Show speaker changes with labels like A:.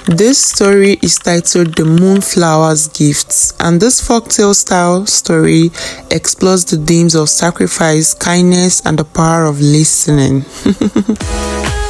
A: This story is titled The Moonflower's Gifts, and this folktale style story explores the themes of sacrifice, kindness, and the power of listening.